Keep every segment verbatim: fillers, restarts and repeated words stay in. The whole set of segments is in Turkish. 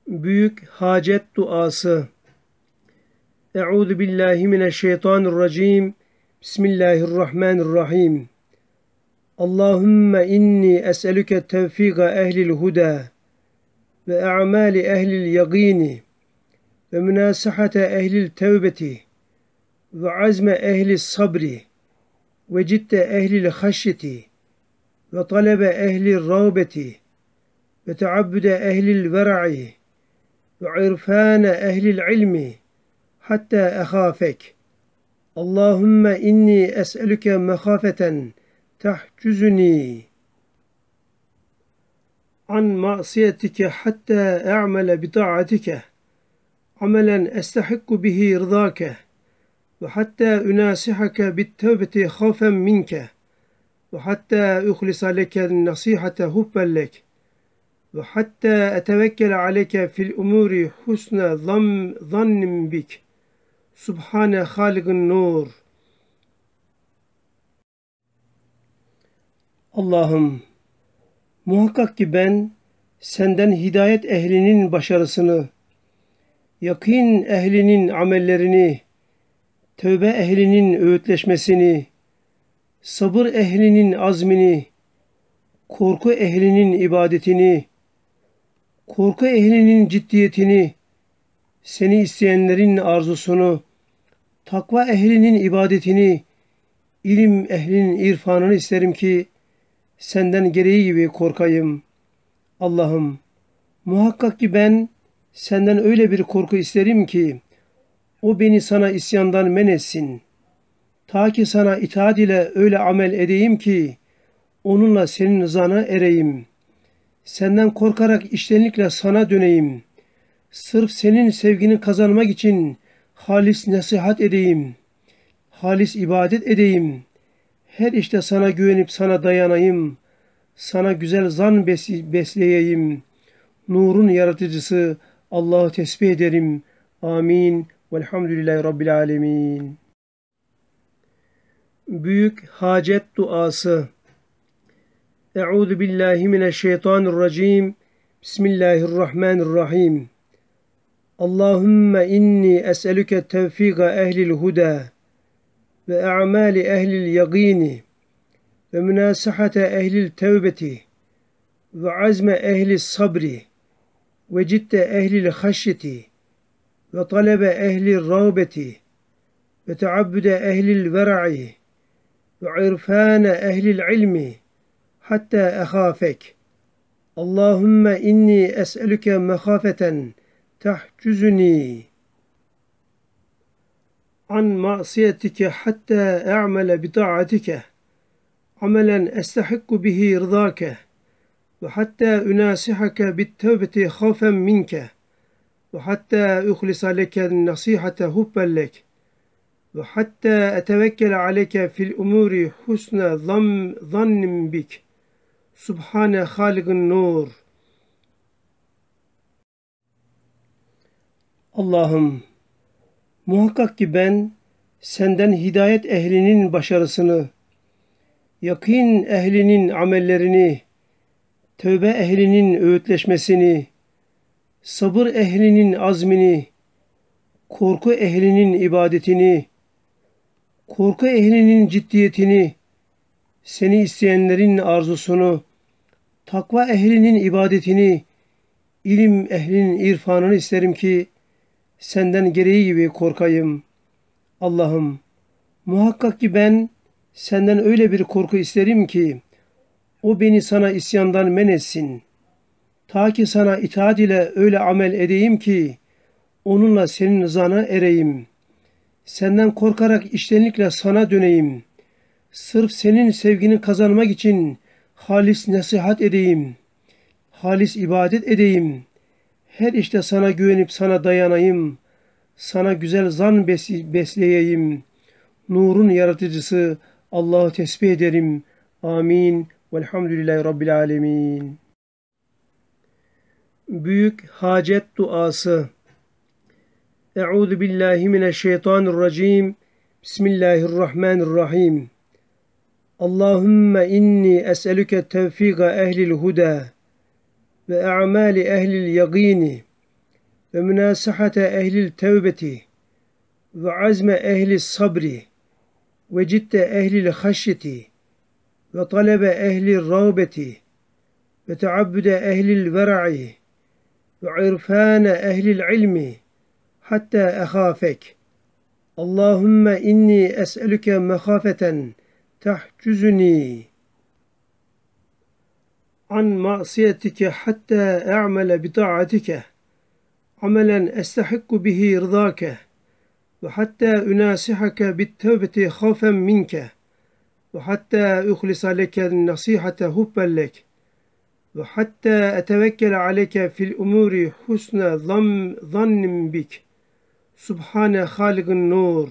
Büyük hacet duası. Euzu billahi mineşşeytanirracim. Bismillahirrahmanirrahim. Allahümme inni es'elüke tevfika ehlil huda ve a'mali ehlil yaqini ve münasahate ehlil tevbeti ve azme ehli sabri ve cidde ehlil haşyeti ve talebe ehli rağbeti ve teabbüde ehlil ver'i ve irfane ehlil ilmi hatta ehafek. Allahümme inni es'elüke mehafeten tahcüzuni an ma'siyetike hatta e'mele bi ta'atike amelen estahikku bihi rızake ve hatta ünasihake bit tevbeti hafen minke ve hatta uhlisa leke nasihate hubbellek ve hatta etevekkele aleyke fil umuri husne zannim bik. Subhane Halik'in nur. Allah'ım, muhakkak ki ben senden hidayet ehlinin başarısını, yakîn ehlinin amellerini, tövbe ehlinin öğütleşmesini, sabır ehlinin azmini, korku ehlinin ibadetini, korku ehlinin ciddiyetini, seni isteyenlerin arzusunu, takva ehlinin ibadetini, ilim ehlinin irfanını isterim ki senden gereği gibi korkayım. Allah'ım, muhakkak ki ben senden öyle bir korku isterim ki o beni sana isyandan men etsin. Ta ki sana itaat ile öyle amel edeyim ki onunla senin rızana ereyim. Senden korkarak içtenlikle sana döneyim. Sırf senin sevgini kazanmak için halis nasihat edeyim. Halis ibadet edeyim. Her işte sana güvenip sana dayanayım. Sana güzel zan besleyeyim. Nurun yaratıcısı Allah'ı tesbih ederim. Amin. Velhamdülillahi Rabbil alemin. Büyük hacet duası. Euzu billahi mineşşeytanirracim. Bismillahirrahmanirrahim. Allahümme inni es'elüke tevfika ehlil huda ve a'mali ehlil yaqini ve münasahate ehlil tevbeti ve azme ehli sabri ve cidde ehlil haşyeti ve talebe ehli rağbeti ve teabbüde ehlil ver'i ve irfane ehlil ilmi hatta ehafek. Allahümme inni es'elüke mehafeten tahcüzuni an ma'siyetike hatta e'mele bi ta'atike amelen estahikku bihi rızake ve hatta ünasihake bit tevbeti hafen minke ve hatta uhlisa leke nasihate hubbellek ve hatta etevekkele aleyke fil umuri husne zannim bik. Subhane Halik'in nur. Allah'ım, muhakkak ki ben senden hidayet ehlinin başarısını, yakîn ehlinin amellerini, tövbe ehlinin öğütleşmesini, sabır ehlinin azmini, korku ehlinin ibadetini, korku ehlinin ciddiyetini, seni isteyenlerin arzusunu, takva ehlinin ibadetini, ilim ehlinin irfanını isterim ki senden gereği gibi korkayım. Allah'ım, muhakkak ki ben senden öyle bir korku isterim ki o beni sana isyandan men etsin. Ta ki sana itaat ile öyle amel edeyim ki onunla senin rızana ereyim. Senden korkarak içtenlikle sana döneyim. Sırf senin sevgini kazanmak için halis nasihat edeyim. Halis ibadet edeyim. Her işte sana güvenip sana dayanayım. Sana güzel zan besleyeyim. Nurun yaratıcısı Allah'ı tesbih ederim. Amin. Velhamdülillahi Rabbil alemin. Büyük hacet duası. Euzu billahi mineşşeytanirracim. Bismillahirrahmanirrahim. Allahümme inni es'elüke tevfika ehlil huda ve a'mali ehlil yaqini ve münasahate ehlil tevbeti ve azme ehli sabri ve cidde ehlil haşyeti ve talebe ehli rağbeti ve teabbüde ehlil ver'i ve irfane ehlil ilmi hatta ehafek. Allahümme inni es'elüke mehafeten tahcüzüni an ma'siyetike hatta e'mele bi ta'atike amelen estahikku bihi rızake ve hatta ünasihake bit tevbeti havfen minke ve hatta uhlisa leke nasihate hubben lek ve hatta etevekkele aleyke fil umuri husne zannim bik. Subhane Halik'in nur.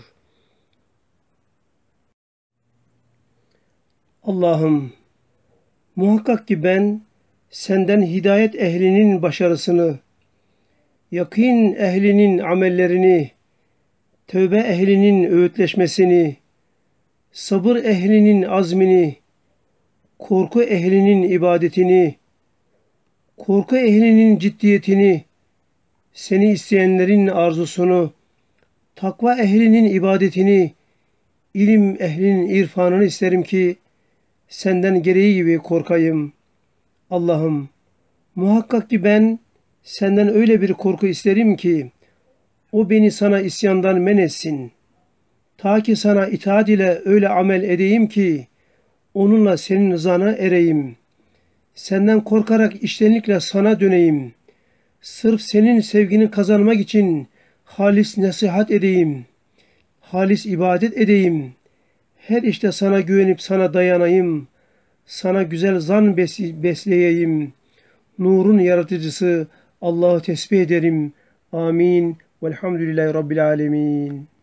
Allah'ım, muhakkak ki ben senden hidayet ehlinin başarısını, yakîn ehlinin amellerini, tövbe ehlinin öğütleşmesini, sabır ehlinin azmini, korku ehlinin ibadetini, korku ehlinin ciddiyetini, seni isteyenlerin arzusunu, takva ehlinin ibadetini, ilim ehlinin irfanını isterim ki senden gereği gibi korkayım. Allah'ım, muhakkak ki ben senden öyle bir korku isterim ki o beni sana isyandan men etsin. Ta ki sana itaat ile öyle amel edeyim ki onunla senin rızana ereyim. Senden korkarak içtenlikle sana döneyim. Sırf senin sevgini kazanmak için halis nasihat edeyim. Halis ibadet edeyim. Her işte sana güvenip sana dayanayım. Sana güzel zan besleyeyim. Nurun yaratıcısı Allah'ı tesbih ederim. Amin. Velhamdülillahi Rabbil alemin.